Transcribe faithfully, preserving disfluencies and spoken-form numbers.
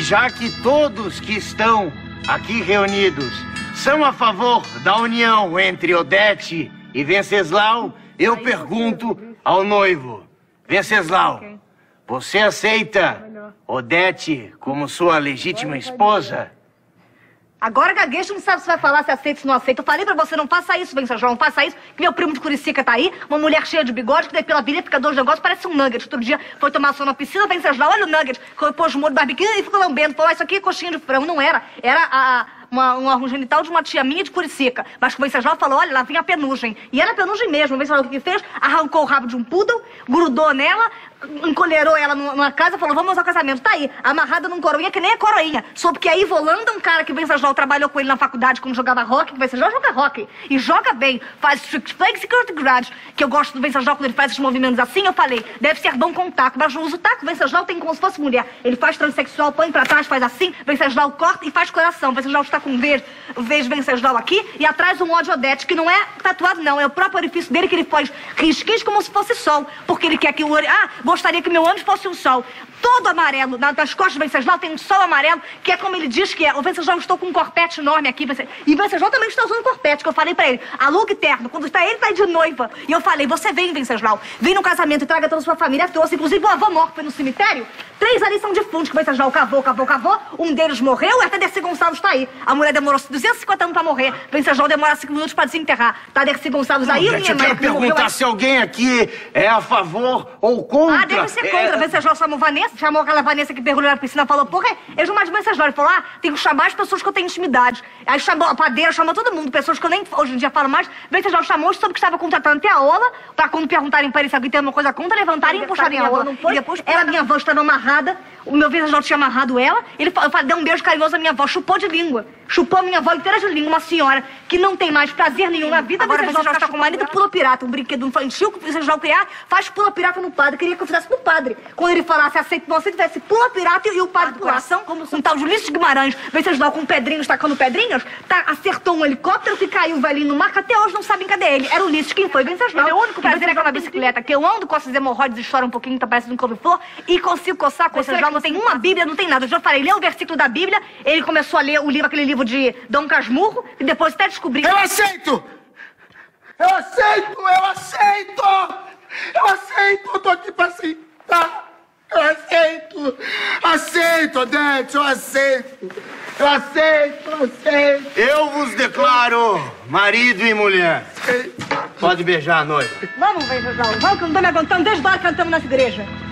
já que todos que estão aqui reunidos são a favor da união entre Odete e Venceslau, eu pergunto ao noivo: Venceslau, você aceita Odete como sua legítima esposa? Agora gaguejo não sabe se vai falar, se aceita, se não aceita. Eu falei pra você, não faça isso, Venceslau, não faça isso, que meu primo de Curicica tá aí, uma mulher cheia de bigode, que daí pela virilha fica dois negócios, parece um nugget. Outro dia foi tomar sol na piscina, Venceslau, olha o nugget, pôs o molho de barbecue e ficou lambendo. Falou, isso aqui é coxinha de frango. Não era, era a... Uma, um órgão genital de uma tia minha de Curicica. Mas o Venceslau falou, olha, lá vem a penugem. E era penugem mesmo. O Venceslau o que fez? Arrancou o rabo de um poodle, grudou nela, encolherou ela numa casa, falou, vamos ao casamento. Tá aí, amarrada num coroinha que nem é coroinha. Soube que aí Volanda, um cara que o Venceslau trabalhou com ele na faculdade quando jogava rock, o Venceslau joga rock. E joga bem, faz strict flag security grudge, que eu gosto do Venceslau quando ele faz esses movimentos assim, eu falei, deve ser bom com taco, mas não usa o taco, o Venceslau tem como se fosse mulher. Ele faz transexual, põe pra trás, faz assim, Venceslau corta e faz coração. O Venceslau está com um vez, vez Venceslau aqui e atrás um ódio Odete, que não é tatuado não, é o próprio orifício dele que ele faz risquinhos como se fosse sol, porque ele quer que o ori... Ah, gostaria que meu ânus fosse um sol. Todo amarelo, nas costas do Venceslau tem um sol amarelo, que é como ele diz que é. O Venceslau, estou com um corpete enorme aqui. E o Venceslau também está usando corpete, que eu falei pra ele, alugue terno, quando está ele, tá de noiva. E eu falei, você vem, Venceslau, vem no casamento e traga toda a sua família, trouxe, inclusive o avô morto foi no cemitério. Três ali são defuntos, que o Venceslau cavou, cavou, cavou, um deles morreu e até Dercy Gonçalves tá aí. A mulher demorou duzentos e cinquenta anos pra morrer, o Venceslau demora cinco minutos pra desenterrar. Tá Dercy Gonçalves aí, Odete, eu quero perguntar se alguém aqui é a favor ou contra. Ah, deve ser contra. O Venceslau chamou Vanessa, chamou aquela Vanessa que mergulhou na piscina, falou, porra, eu jamais de Venceslau. Ele falou, ah, tem que chamar as pessoas que eu tenho intimidade. Aí chamou a padeira, chamou todo mundo, pessoas que eu nem hoje em dia falo mais. Venceslau chamou, soube que estava contratando até a Ola, pra quando perguntarem pra ele se alguém tem alguma coisa contra, levantarem e puxarem a Ola. E depois, ela, minha avó, estava amarrada, o meu Venceslau tinha amarrado ela, ele deu um beijo carinhoso à minha avó, chupou de língua. Chupou a minha avó inteira de língua, uma senhora que não tem mais prazer nenhum na vida. Agora o Venceslau está com o marido pula pirata, um brinquedo infantil que o Venceslau criar, faz pula pirata no padre. Queria que eu fizesse no padre. Quando ele falasse aceito, não aceito, tivesse pula pirata e o padre do coração, como um tal de Ulisses Guimarães, Venceslau com pedrinhos, tacando pedrinhos, tá, acertou um helicóptero que caiu o velhinho no mar, que até hoje não sabem cadê ele. Era Ulisses, quem foi? Venceslau. Meu único prazer é aquela bicicleta, que eu ando com essas hemorroides e choro um pouquinho, tá parecendo um couve-flor, e consigo coçar com Venceslau, não tem uma Bíblia, não tem nada. Eu já falei, lê o versículo da Bíblia, ele começou a ler o livro, aquele livro de Dom Casmurro, e depois até descobri... Eu aceito! Eu aceito! Eu aceito! Eu aceito! Eu tô aqui pra aceitar! Eu aceito! Aceito, Odete! Eu aceito! Eu aceito! Eu aceito! Eu vos declaro marido e mulher. Pode beijar a noiva. Vamos, Venceslau, vamos que eu não tô me aguentando desde a hora que cantamos nessa igreja.